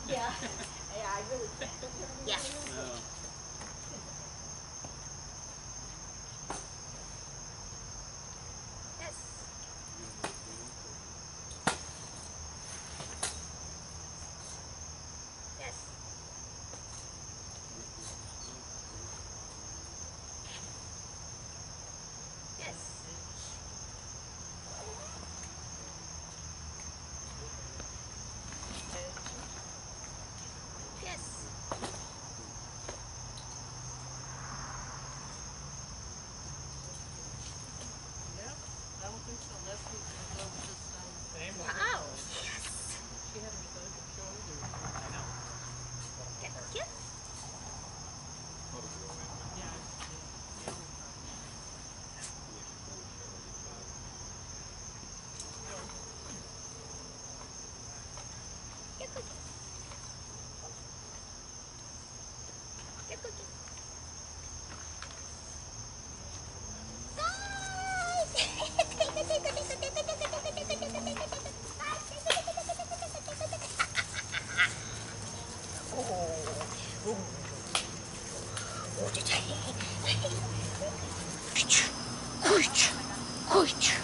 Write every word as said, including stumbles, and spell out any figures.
Yeah. Yeah, I really can't. Yeah. No. Yes. Yes. Yes. Yes. Yeah, I don't think so. Last week ago was just um. Wow. Yes. She had her shoulder. shoulder. I know. Get, get. Yeah, yeah, the only time. Get cookie. Get cookie. Kuć, kuć, kuć.